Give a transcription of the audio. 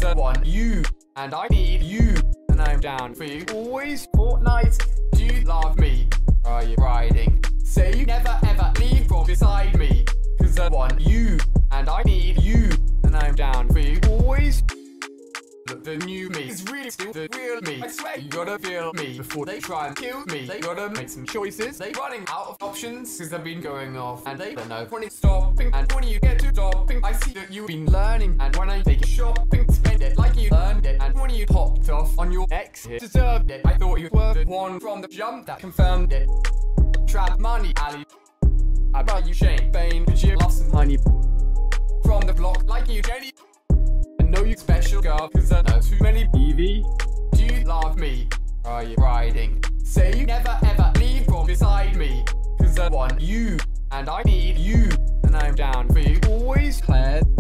I want you, and I need you, and I'm down for you always. Fortnite, do you love me? Are you riding? Say you never ever leave from beside me, cause I want you, and I need you, and I'm down for you always. Look, the new me is really still the real me. I swear you gotta feel me before they try and kill me. They gotta make some choices. They running out of options cause they've been going off and they don't know when it's stopping. And when you get to stopping, I see that you've been learning. And when I take it shopping, spend it like you earned it. And when you popped off on your exit, deserved it. I thought you were the one from the jump that confirmed it. Trap money alley, I buy you champagne cause you love some honey. From the block like you Jenny. Know you special girl, cause I know too many. Evie, do you love me? Are you riding? Say you never ever leave from beside me, cause I want you, and I need you, and I'm down for you always. Claire,